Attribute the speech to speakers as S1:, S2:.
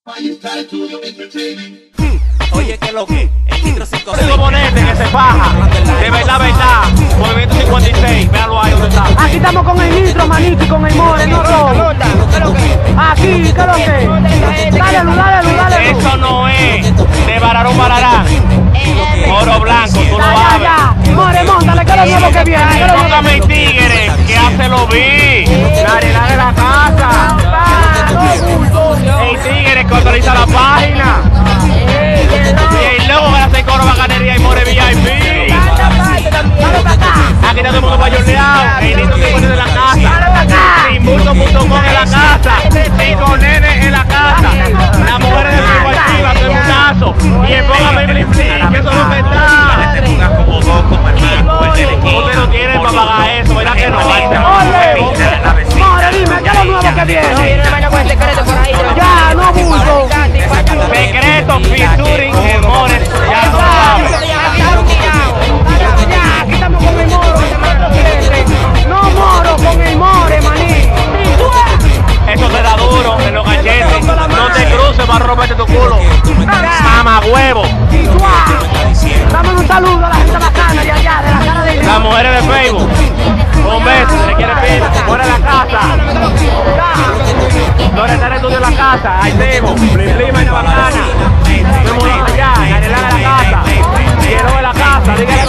S1: Oye, que lo que el Nitro 5
S2: El componente que se faja, de verdad, Movimiento 56, véalo ahí donde está.
S3: Aquí estamos con el Nitro, manito, y con el More, no todo. Aquí, ¿qué es lo que? Dale luz, dale luz, dale luz.
S2: Eso no es de Bararón Bararán. Oro blanco, tú lo vas a ver.
S3: Ya. More, montale, que es lo nuevo que viene.
S2: Póngame el tigre, que hace lo vi. La arena de la casa. El tigre que autoriza la página. Y el logo para hacer coro, bacanería y More VIP. Aquí está todo el mundo payoleado. El Nitro se pone de la casa. Simulto.com en la casa. Y con nene en la casa. Las mujeres de Vivo activas, todo el mundazo. Y el póngame Blin Blin, que eso es lo que está.
S1: te pongas como dos, como hermano, el del equipo.
S2: Usted no tiene para pagar eso, ¿verdad que no?
S3: More, dime, ¿qué es lo nuevo que viene? Ya, no bulto.
S2: Secreto, featuring, el More, ya lo sabes.
S3: Ya, aquí estamos con el Moro. No Moro, con el More, maní.
S2: Eso te da duro en los cachetes. No te cruces para romperte tu culo. Mamá huevo.
S3: Dame un saludo a la gente bacana de allá, de la cara de
S2: Las mujeres de Facebook. Un beso, le quiere pila. Fuera de la casa. Donde está el estudio de la casa. Ahí tenemos. Blin Blin, vaina bacana. Fuimos allá, en el área de la casa. Quiero de la casa, dígale